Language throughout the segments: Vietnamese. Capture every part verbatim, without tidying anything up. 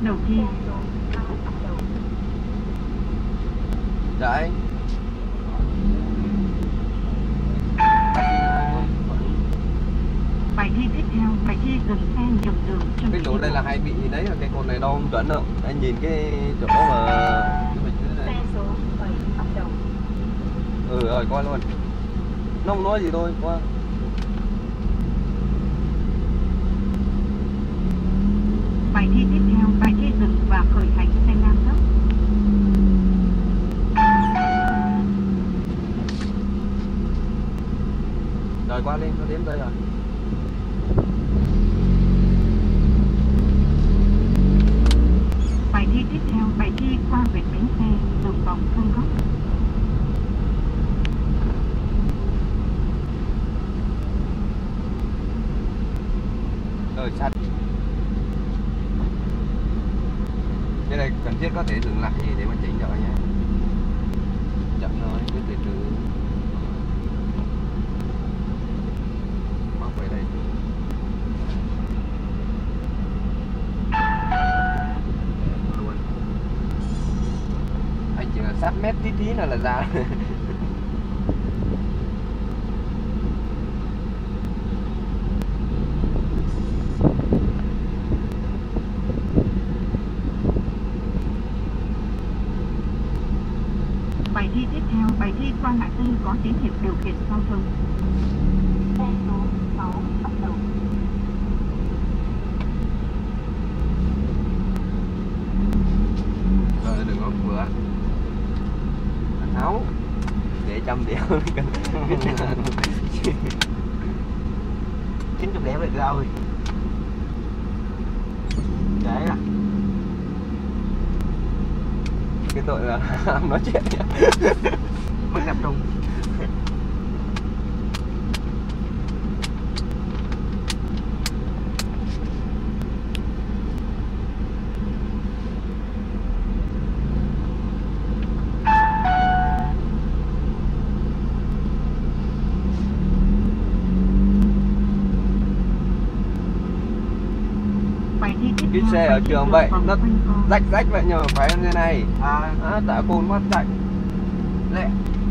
đầu tiên. Đấy. Bài thi tiếp theo, bài thi dừng xe nhường đường cho Cái chỗ đây là hay bị đấy, là cái cột này đo không chuẩn đâu. Anh nhìn cái chỗ mà cái này. Xe số bảy hợp đồng. Ừ rồi qua luôn. Nó không nói gì thôi, qua. Bài thi tiếp theo, bài thi dừng và khởi hành xe ngang tốc. Rồi qua lên, nó đến đây rồi. Bài thi tiếp theo, bài thi qua vệt bánh xe, đường vòng không góc. Rồi sát. Cái này cần thiết có thể dừng lại để mà chỉnh cho nhé. Chậm thôi, cứ từ từ. Móc về đây. Luôn. Anh chỉ là sát mét tí tí là là ra. Bài thi tiếp theo, bài thi qua ngã tư có tín hiệu điều khiển giao thông. Xe số sáu hợp đồng. Rồi đừng có vừa. Tháo. Để trăm điểm. chín chục điểm được rồi. Đấy à. Cái tội là nói chuyện nhá. Mất tập trung. Bài thi tiếp Cái theo, xe ở bài thi trường đường vậy, vòng nó quanh co. rách rách vậy nhưng mà phải như này. À, À, tạ côn quá chạy. Lẹ.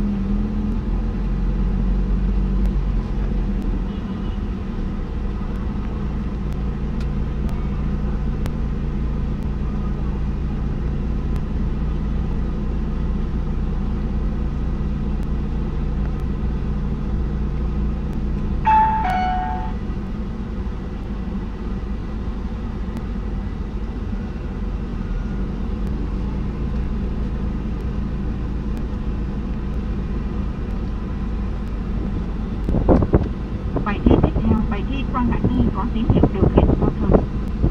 Bài thi tiếp theo, bài thi qua ngã tư có tín hiệu điều khiển giao thông.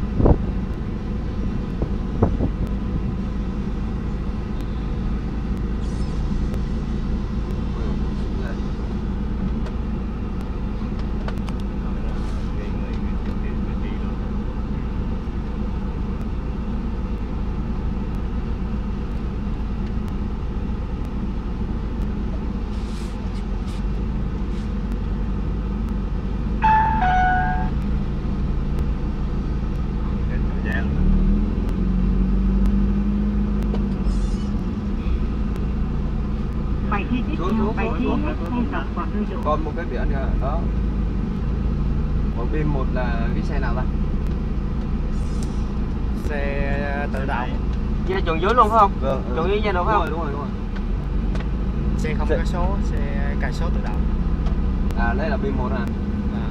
Bài thi tiếp theo, bài thi hết xe dọc vào nơi đỗ. Còn một cái biển nữa đó. Còn bên một là cái xe nào ta? Xe tự động. Vậy là chuồng dưới luôn phải không? Vâng. Chuồng dưới vậy được Đúng không? rồi, đúng rồi, đúng rồi. Xe không Xe- có số, xe cài số tự động. À đây là bên một à. À.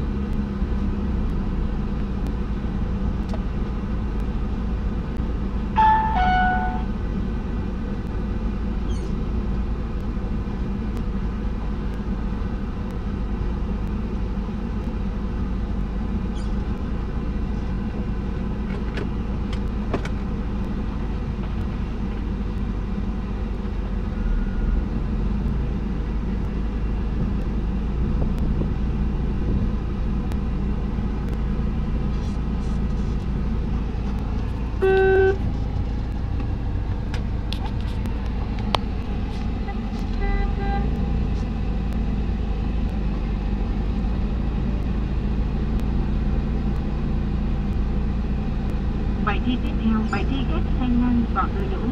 Bài thi ghép xe ngang bỏ từ đỗ.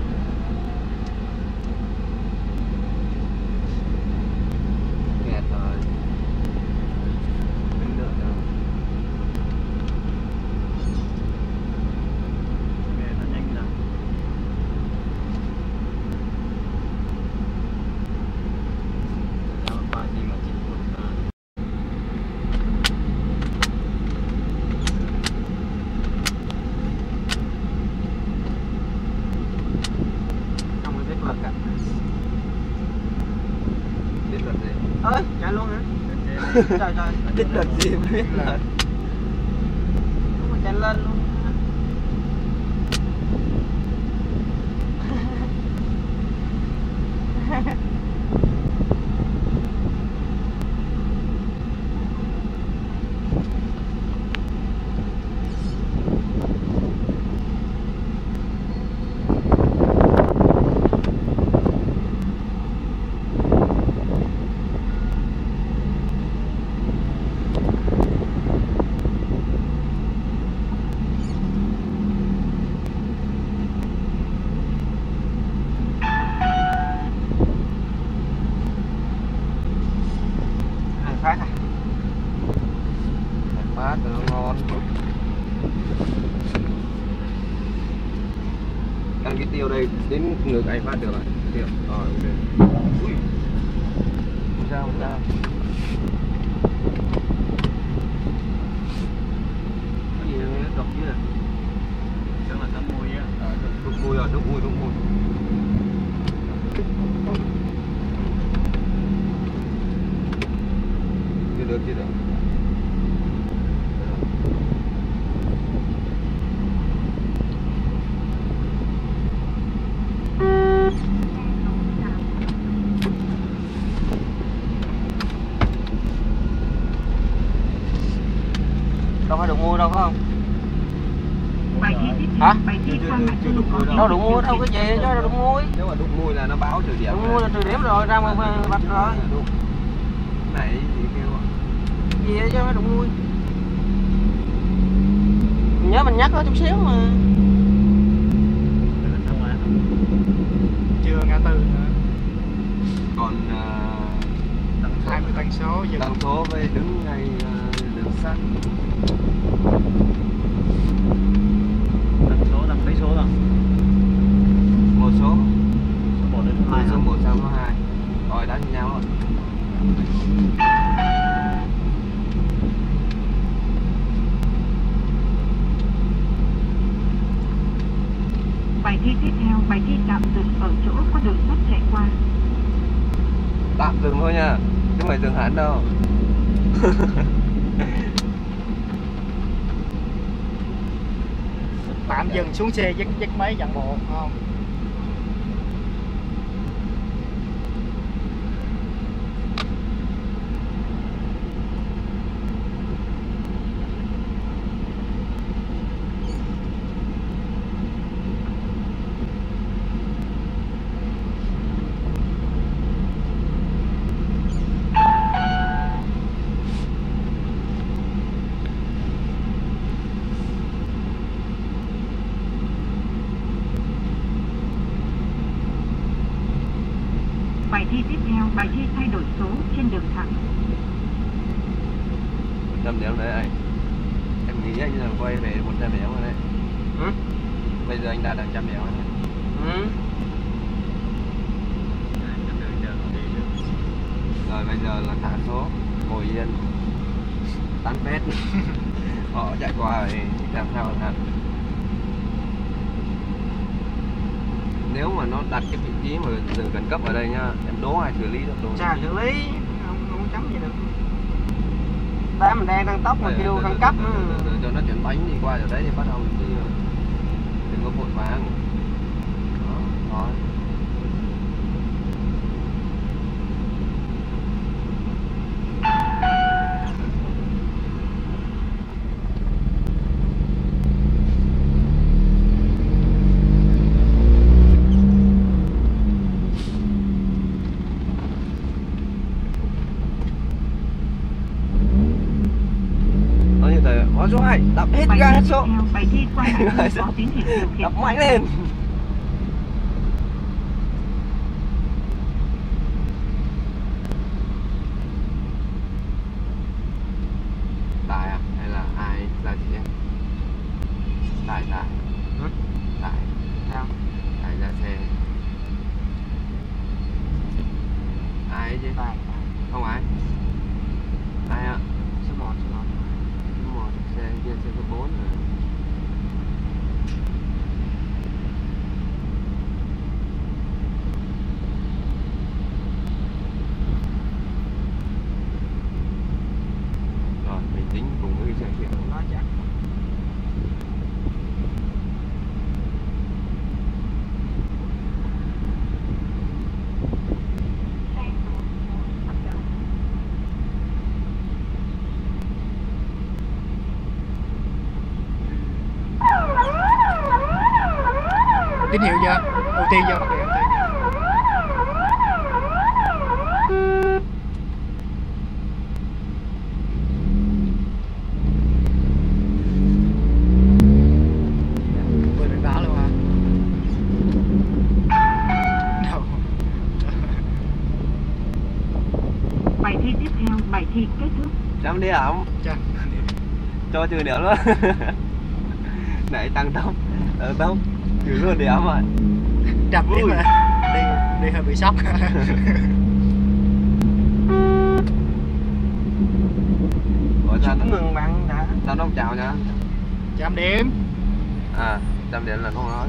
Kẹt rồi. Đứng được rồi. Nghe nó nhanh rồi. Đó, bài gì mà chín phút à. Không có biết luật cả. Biết luật gì? Ơi, chạy luôn hả? Trời trời, Biết luật gì mà biết luật. đúng mà chạy lên luôn. Hàng phát à? Hàng phát thì nó ngon. Ăn cái tiêu đây đến ngược anh phát được rồi. Tiêu. Rồi ok. Ui. Không sao không sao. Cái gì nó đục chứ à? Chắc là tấm mùi á. Ờ, đục mùi rồi, đục mùi, đục mùi. Chưa được, chưa được. Đâu phải đụng mua đâu phải không? Bài thi tiếp Hả? theo, bài thi Chưa- qua chưa- mặt chưa đường đụng có mùi đâu. Đâu đụng mua đâu cái gì chứ đâu đụng mua. Nếu mà đục mùi là nó báo trừ điểm. Đụng mua là trừ điểm rồi, ra ngoài vạch rồi. Đục. Này thì kêu ạ. Gì vậy chứ phải đụng mua. Mình nhớ mình nhắc nó chút xíu mà. Chưa ngã tư nữa. Còn uh, hai mươi tần số dừng. tần số với đứng ngay uh, đường sắt. Tần số tần mấy số rồi? Một số. Số một đến số hai Số hả? một sang số hai. Rồi đã như nhau rồi. Bài thi tiếp theo, bài thi tạm dừng ở chỗ có đường sắt chạy qua. Tạm dừng thôi nha, chứ không phải dừng hẳn đâu. Tạm dừng xuống xe dắt dắt máy dặn bộ không? Bài thi tiếp theo, bài thi thay đổi số trên đường thẳng. Trăm điểm đấy anh. Em nghĩ anh là quay về một trăm điểm rồi đấy. Ừ? Bây giờ anh đạt được trăm điểm rồi đấy. Ừ. Rồi bây giờ là thả số, ngồi yên, tán phét. Họ chạy qua thì làm sao hả? Nếu mà nó đặt cái vị trí mà dừng khẩn cấp ở đây nhá, em đố ai xử lý được luôn. Sao xử lý? Không, không chấm gì được. Tại mình đang tăng tốc mà kêu khẩn cấp nữa. Cho nó chuyển bánh đi qua ở đấy thì bắt đầu đi rồi. Đừng có vội vàng. Đó, rồi. Nói như thế, hóa số hai, đạp hết Bài ga thi hết số. Theo bài thi qua lại có tín hiệu điều khiển. Đập mạnh lên. Tài à? Hay là ai ra chị em? Tài, Tài. Hả? Tài. Sao? Tài ra xe. Ai chứ? Tài. Không ai. Ai ạ? Số một, số một. Số một xe kia xe số bốn rồi. Rồi mình tính cùng với cái xe kia. Nó chắc. Xe số một bắt đầu. Tín hiệu chưa? Ưu tiên chưa? Bật đèn ưu tiên. Vừa được đá luôn hả? Đâu. Bài thi tiếp theo, bài thi kết thúc. Chấm điểm. Chắc. Cho trừ điểm luôn. Nãy tăng tốc, tăng tốc, trừ luôn điểm rồi. Đập điểm rồi. Đi, đi hơi bị sốc. Ủa sao Chúc mừng bạn đã. sao nó không chào nha? Trăm điểm. À, trăm điểm là không nói.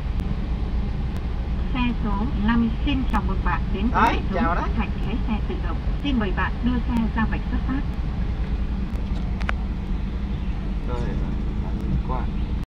Xe số năm xin chào mừng bạn đến với Đấy, hệ thống chào đấy. phát hành lái xe tự động. Xin mời bạn đưa xe ra vạch xuất phát. Rồi, qua.